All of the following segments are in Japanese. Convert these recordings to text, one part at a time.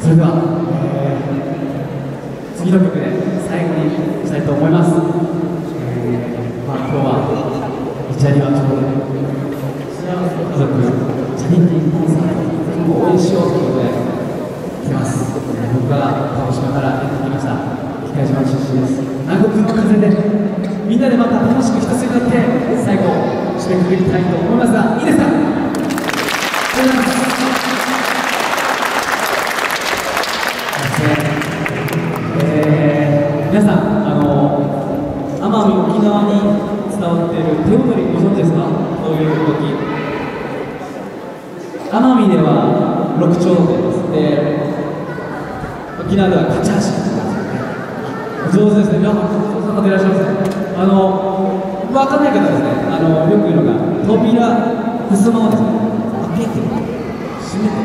それでは、次の曲で最後にしたいと思います。今日は一夜にはちょうど幸せの家族チャリティーコンサートを応援しようということで来てます。僕は鹿児島からやってきました。北島出身です。南国の風でみんなでまた楽しく一つになって最後締めくくりたいと思いますが、いいですか？ありがとうございます。皆さん、奄美、沖縄に伝わっている手踊りご存知ですか？こういう動き。奄美では六丁手です。で、沖縄ではカチャーシー。上手ですね。皆さん、上手いらっしゃいますね。分かんない方ですね。よく言うのが、扉、襖をですね、開けて、閉めて、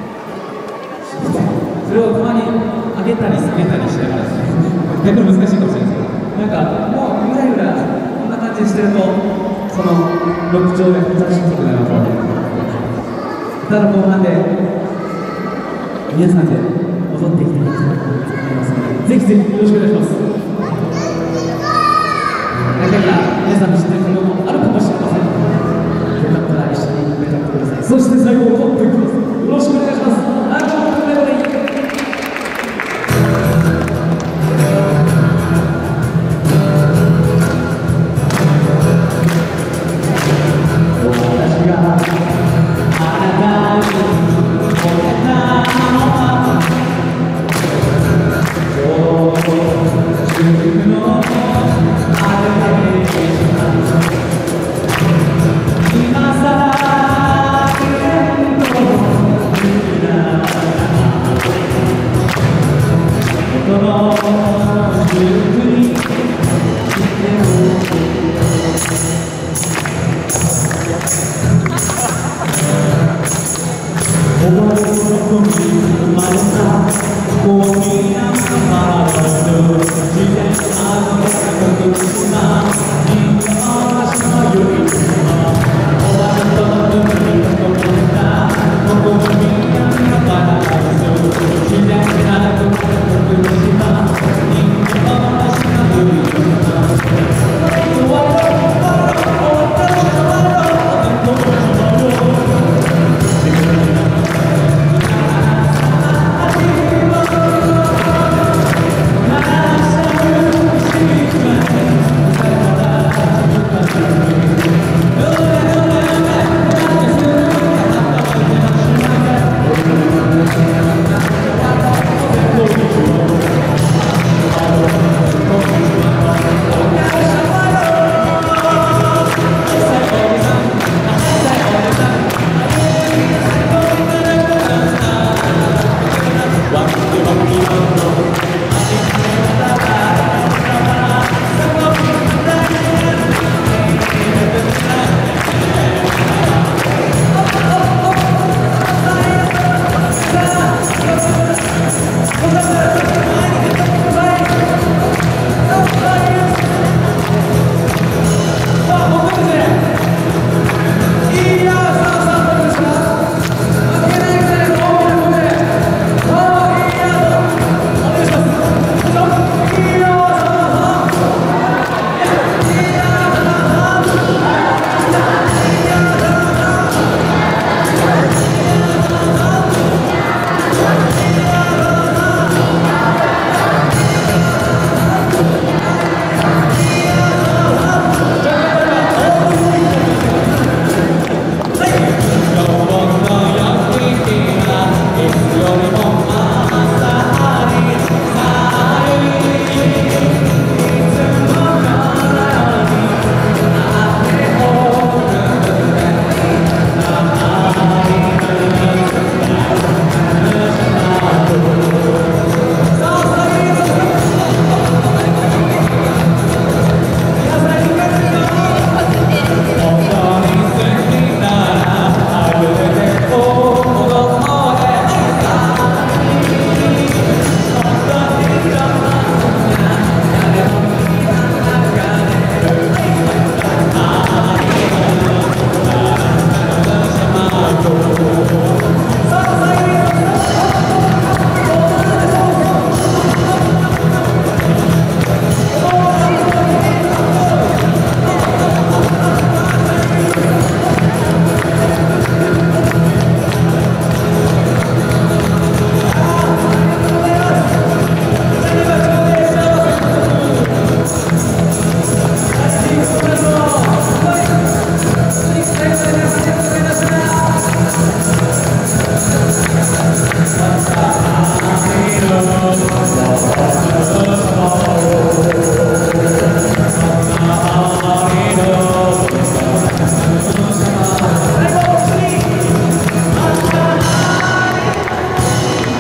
それをたまに上げたり下げたりしながらですね、逆に難しいかもしれないですけど、なんか、もうゆらゆら、こんな感じにしてると、その六丁で難しくなりますので、歌の後半で、皆さんで踊っていきたいと思いますので、ぜひぜひよろしくお願いします。中には皆さんの知っていることもあるかもしれません。よかったら一緒に歌ってください。そして最後、トップいきます。よろしくお願いします。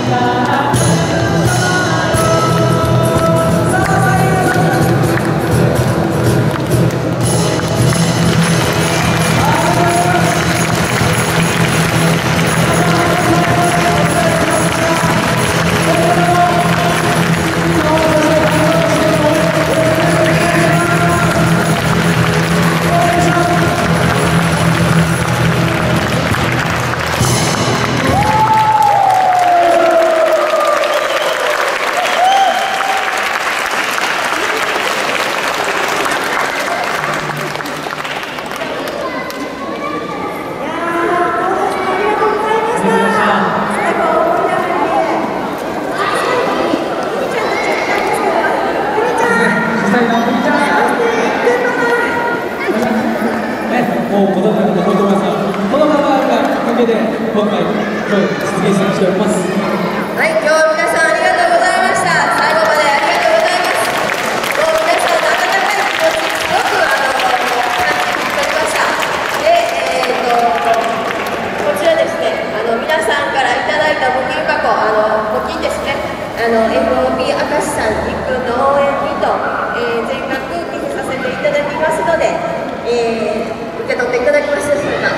もう子供の子供さん、このハバーがきっかけで今回実現しております。 はい、今日は皆さんありがとうございました。最後までありがとうございます。もう皆さんの温かい気持ち、すごく感じておりました。で、こちらですね、皆さんからいただいた募金箱、募金ですね、FOP 明石さん陸の応援にと、全額寄付させていただきますので、受け取っていただきますでしょうか。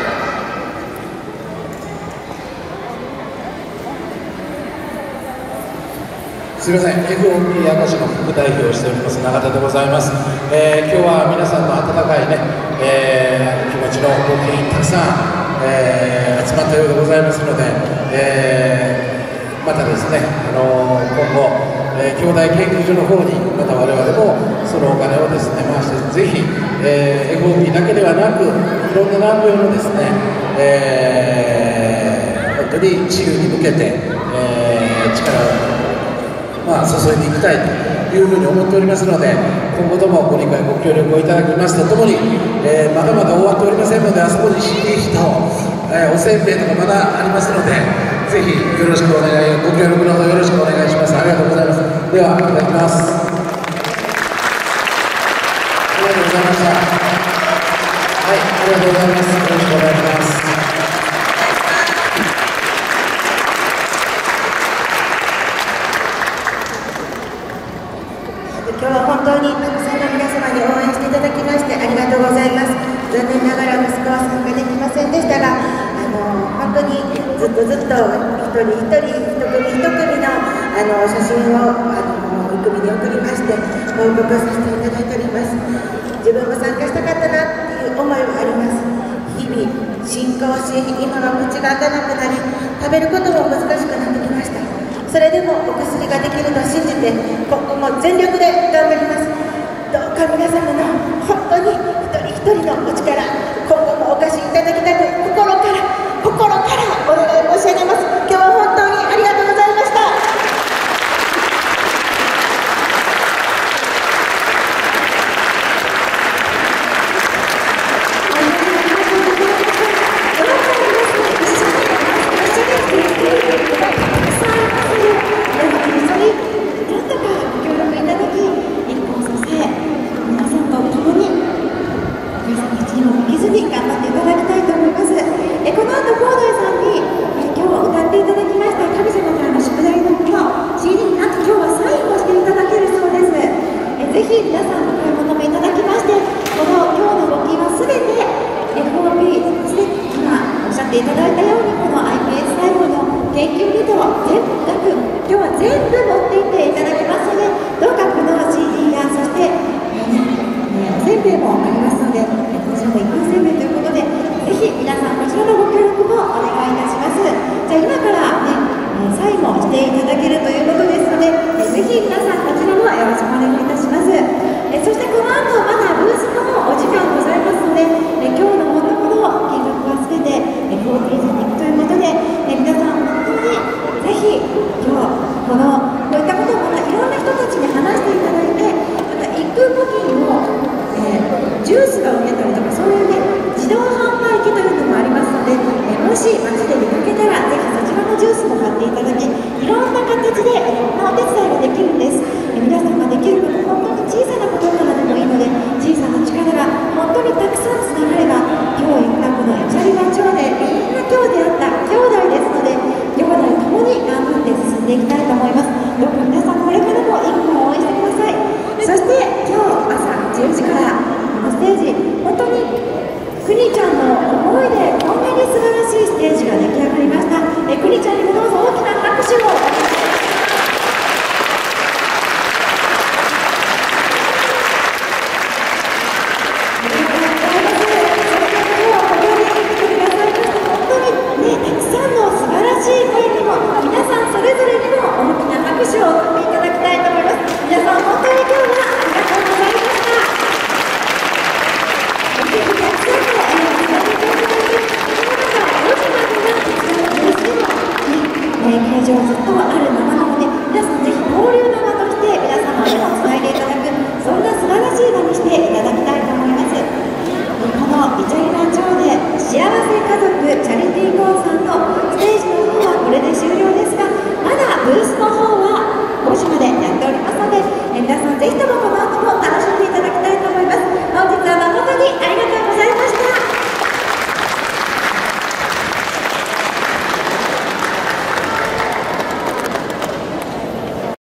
すみません、FOP 明石の副代表をしております永田でございます。今日は皆さんの温かいね、気持ちの募金たくさん、集まったようでございますので、またですね、今後、兄弟研究所の方にまた我々もそのお金をですね回してぜひ、FOP だけではなくいろんな難病のですね、本当に治癒に向けて、力を注いでいきたいというふうに思っておりますので、今後ともご理解ご協力をいただきますとともに、まだまだ終わっておりませんので、あそこに CD と、おせんべいとかまだありますので、ぜひよろしくお願い、ご協力のほどよろしくお願いします。ありがとうございます。では、いただきます。ありがとうございました。はい、ありがとうございます。よろしくお願いします。 今日は本当にたくさんの皆様に応援していただきましてありがとうございます。残念ながら息子は参加できませんでしたが、本当にずっと一人一人、一組一組の、写真を育美に送りまして報告させていただいております。自分も参加したかったなっていう思いはあります。日々進行し、今は口が開かなくなり食べることも難しくなってきました。それでもお薬ができると信じて今後も全力で頑張ります。どうか皆様の本当に一人一人のお力、今後もお貸しいただきたく心からお願い申し上げます。今日は本当にありがとうございました。いただいたようにこの iPS 細胞の研究ネタを全部今日は全部持っていっていただきますので、どうかこの CD やそして、おせんべいもありますので、こちらも一般せんべいということで、ぜひ皆さんこちらのご協力もお願いいたします。じゃあ今からね、サインもしていただけるということですので、ぜひ皆さんこちらもよろしくお願いいたします。そしてこの後まだブースのお時間ございますので、今日のもの金額はすべてFOPさんに行くということで、皆さん本当にぜひ今日こういったことをまたいろんな人たちに話していただいて、また行く時にも、ジュースが売れたりとかそういうね自動販売機というのもありますので、もし街で見かけたらぜひそちらのジュースも買っていただき、いろんな形でいろんなお手伝いができるんです。皆さんができること本当に小さなことからでもいいので、小さな力が本当にたくさんつながれば、今日言ったこのエチャリバ町でみんな今日出会った兄弟ですので、兄弟ともに頑張って進んででいきたいと思います。どうか皆さんこれからも一歩応援してください。そして今日朝10時からこのステージ、本当にくにちゃんの思いでこんなに素晴らしいステージが出来上がりました。くにちゃんにもどうぞ大きな拍手を。会場ずっとある生なので、皆さんぜひ交流の場として皆さんの手をつないでいただく、そんな素晴らしい場にしていただきたいと思います。このイチャリラ町で幸せ家族チャリティーコンサートステージの方はこれで終了ですが、まだブースの方は